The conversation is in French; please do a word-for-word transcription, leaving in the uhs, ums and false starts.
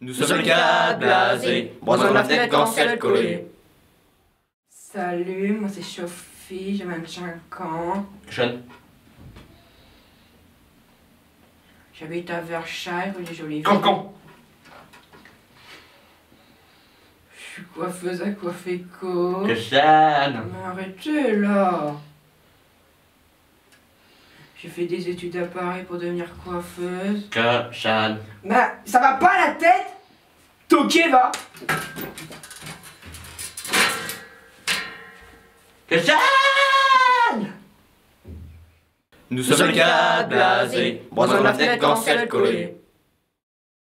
Nous sommes les quatre blasés, bronzant la fenêtre quand c'est collé. Salut, moi c'est Sophie, j'ai vingt-cinq ans. Jeune. J'habite à Versailles, rue des Jolies. Cancan. Je suis coiffeuse à Coiffeco. Que jeune. Mais arrêtez là. J'ai fait des études à Paris pour devenir coiffeuse. Que jeune. Bah, ça va pas la tête? Toqué, va. Que jeune. Nous sommes les quatre blasés, bronzant la fenêtre quand c'est collé.